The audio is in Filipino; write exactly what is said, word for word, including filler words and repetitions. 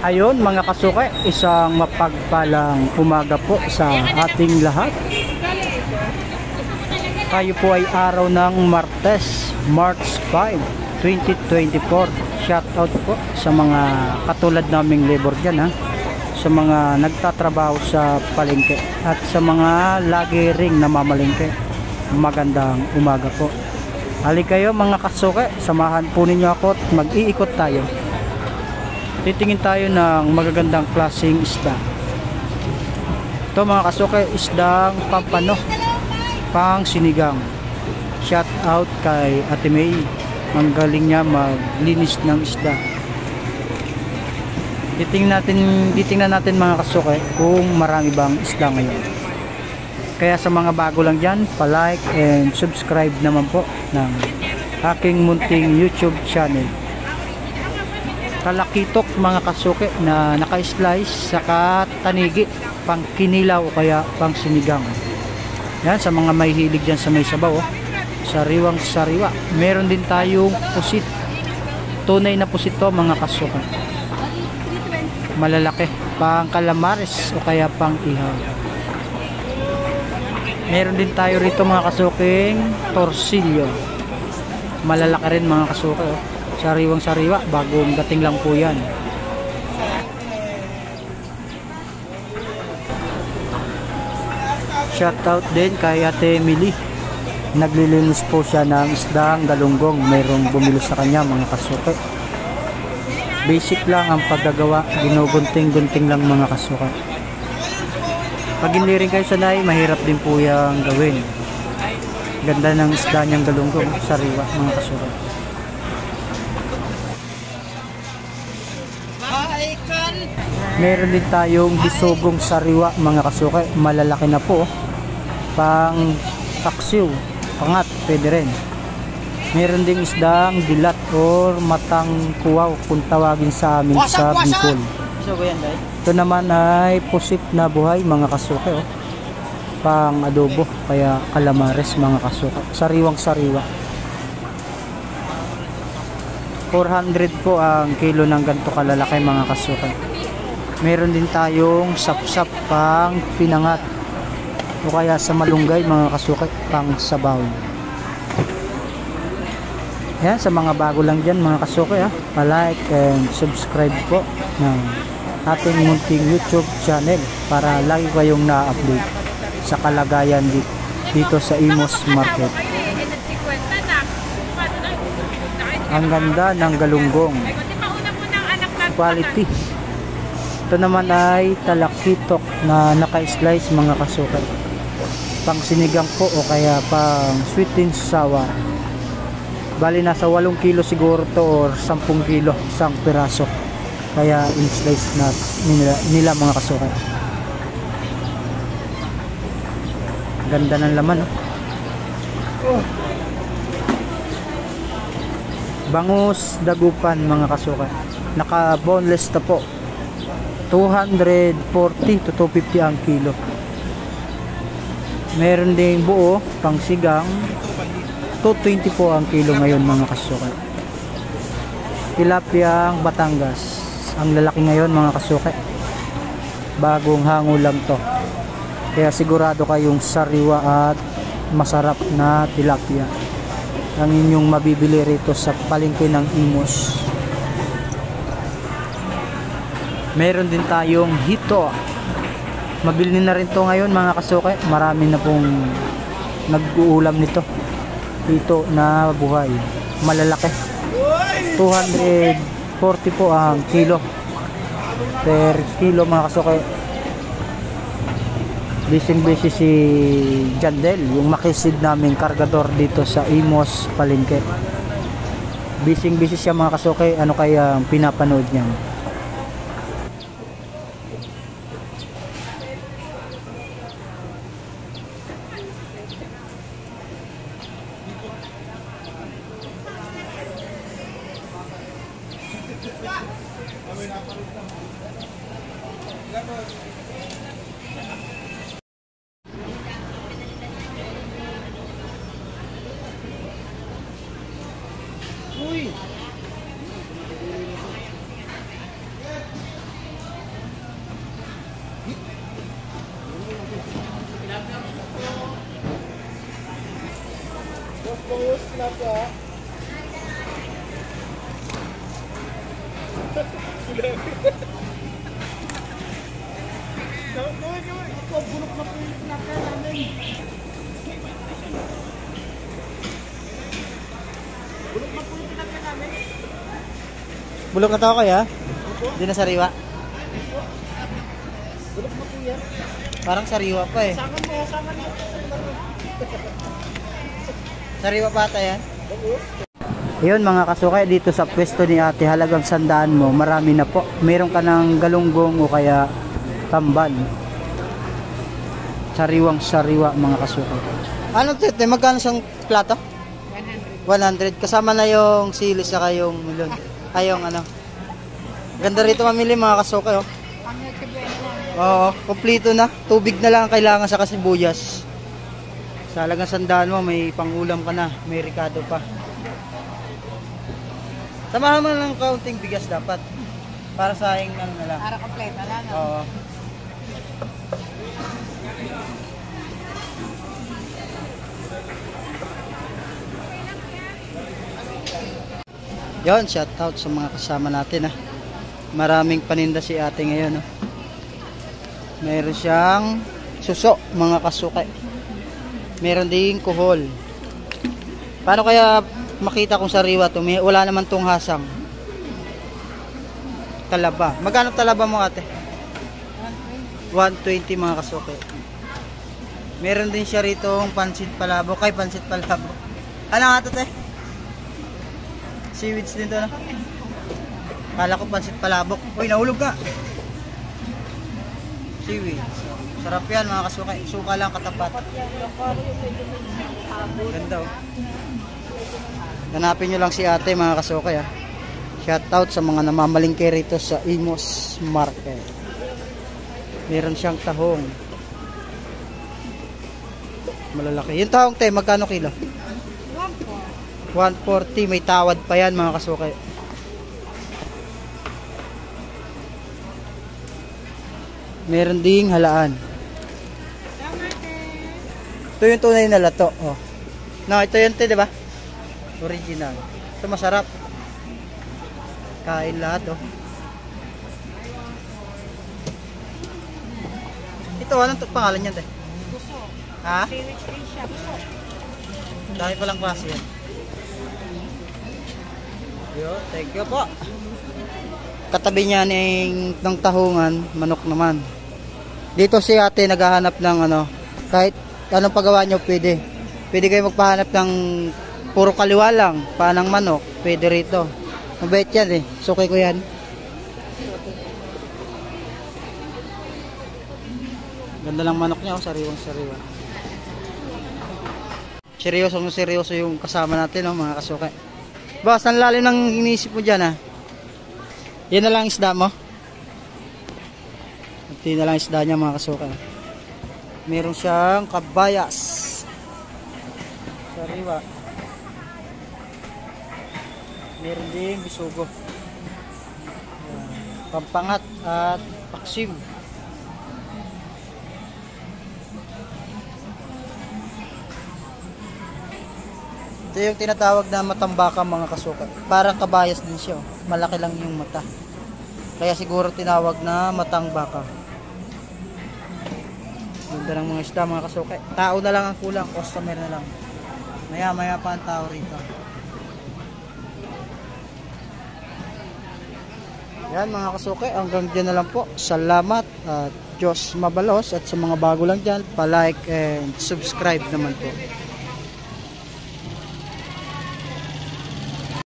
Ayon mga kasuke, isang mapagpalang umaga po sa ating lahat. Tayo po ay araw ng Martes, March five, twenty twenty-four. Shout out po sa mga katulad naming labor dyan, ha? Sa mga nagtatrabaho sa palengke at sa mga lagi ring namamalengke. Magandang umaga po. Halika kayo mga kasuke, samahan po ninyo ako at mag-iikot tayo. Titingin tayo ng magagandang klaseng isda. Ito mga kasuke, isdang pampano, pang sinigang. Shout out kay Ate May, ang galing niya maglinis ng isda. Titingnan natin, titingnan natin mga kasuke kung marami bang isda ngayon. Kaya sa mga bago lang dyan, pa-like and subscribe naman po ng aking munting YouTube channel. Talakitok mga kasuke na naka-slice saka tanigi, pang kinilaw o kaya pang sinigang. Yan, sa mga may hilig dyan sa may sabaw, oh. Sariwang sariwa. Meron din tayong pusit, tunay na pusit to mga kasuke, malalaki, pang calamares o kaya pang ihaw. Meron din tayo rito mga kasuking torsilyo, malalaki rin mga kasuke, oh. Sariwang sariwa, bagong dating lang po yan. Shoutout din kay Ate Emily, naglilinis po siya ng isdang galunggong. Mayroong bumili sa kanya mga kasuke. Basic lang ang paggagawa, ginugunting-gunting lang mga kasuke. Pag hindi rin kayo sanay, mahirap din po yung gawin. Ganda ng isda niyang galunggong, sariwa mga kasuke. Meron din tayong bisogong sariwa mga kasuke, malalaki na po, pang taksiw, pangat, pwede rin. Meron ding isdang dilat or matang kuwaw kung tawagin sa amin sa Bicol. Ito naman ay pusit na buhay mga kasuke, oh. Pang adobo, kaya calamares mga kasuke, sariwang sariwa. four hundred po ang kilo ng ganito kalalaki mga kasuke. Meron din tayong sapsap pang pinangat o kaya sa malunggay mga kasuke, pang sabaw. Yan, sa mga bago lang dyan mga kasuke, ha, pa-like and subscribe po ng ating munting YouTube channel para lagi kayong na-update sa kalagayan dito sa Imos Market. Ang ganda ng galunggong, quality. Ito naman ay talakitok na naka-slice mga kasuke, pang sinigang po o kaya pang sweet and sour. Bali nasa walong kilo siguro to or sampung kilo isang piraso, kaya in-slice na nila, nila mga kasuke. Ganda ng laman, oh. Bangus dagupan mga kasuke, naka boneless na po, two forty to two fifty ang kilo. Meron ding buo pang sigang, two twenty po ang kilo ngayon mga kasuke. Tilapiyang Batangas, ang lalaki ngayon mga kasuke, bagong hango lang to, kaya sigurado kayong sariwa at masarap na tilapia ang inyong mabibili rito sa palengke ng Imos. Meron din tayong hito, mabili na rin to ngayon mga kasuke, marami na pong nag-uulam nito. Hito na buhay, malalaki, two forty po ang kilo per kilo mga kasuke. Bising busy si Jandel, yung makisid naming kargador dito sa Imos palengke. Bising busy siya mga kasuke, ano kaya pinapanood niya. Bangus na ka. Gawin, gawin. Ito, bulok na po yung pinaka namin. Bulok na po yung pinaka namin. Bulok na to ako ya? Hindi na sariwa. Bulok na po yan. Parang sariwa pa eh. Sama mo, sama mo. Sariwa pa ata yan? Ayun mga kasukay, dito sa pwesto ni ate, halagang sandaan mo, marami na po. Meron ka ng galunggong o kaya tambal. Sariwang sariwa mga kasukay. Ano tete, magkano siyang plato? one hundred. Kasama na yung sili saka yung mulon. Ay yung ano. Ganda rito mamili mga kasukay oh. Oo, kompleto na. Tubig na lang ang kailangan sa kasibuyas. Sa halagang sandaan mo, may pangulam ka na. May ricado pa. Samahan mo ng kaunting bigas dapat. Para sa aking ano na lang. Para kompleto na, no? Oo. Yon, shout out sa mga kasama natin ha. Maraming paninda si ate ngayon. No? Meron siyang suso, mga kasukay. Meron ding kuhol. Paano kaya makita kung sariwa to? May, wala naman tong hasang. Talaba. Magkano talaba mo ate? one twenty mga kasukay. Meron din siya rito pansit palabo. Kay pansit palabo. Ano nga ito te? Seaweeds din to na. Kala ko pansit palabok. Uy, nahulog ka. Seaweeds. Sarap yan mga kasukay. Suka lang katapat. Ganda oh. Hanapin nyo lang si ate mga kasukay ah. Shout out sa mga namamalingke rito sa Imos Market. Meron siyang tahong. Malalaki. Yung tahong te, magkano kilo? one forty. May tawad pa yan mga kasukay. Meron ding halaan. Ito yung tunay na lato. Oh. No, ito yun te, di ba? Original. Ito masarap. Kain lahat oh. Ito, anong pangalan niyan te? Puso. Ha? Seaweed rin siya. Puso. Dahil palang klase yan. Yo, thank you po. Katabi niya ng, ng tahungan, manok naman. Dito si ate naghahanap ng ano, kahit anong paggawa nyo pwede. Pwede kayo magpahanap ng puro kaliwa lang, panang manok, pwede rito. Mabait yan eh, sukay ko yan. Ganda lang manok niya, oh, sariwang sariwa. Seryoso mo seryoso yung kasama natin, oh, mga kasukay. Boss, ang lalim ng iniisip mo dyan, ha? Yan na lang isda mo. Ito na lang isda niya, mga kasukay. Meron siyang kabayas. Sariwa. Meron din bisugo. Pampangat at paksim. Ito yung tinatawag na matambaka mga kasukay. Parang kabayas din siya. Malaki lang yung mata. Kaya siguro tinawag na matang baka. Ganda ng mga isda mga kasukay. Tao na lang ang kulang. Customer na lang. Maya maya pa ang tao rito. Yan mga kasukay. Hanggang dyan na lang po. Salamat. At Diyos mabalos. At sa mga bago lang dyan, pa-like and subscribe naman po.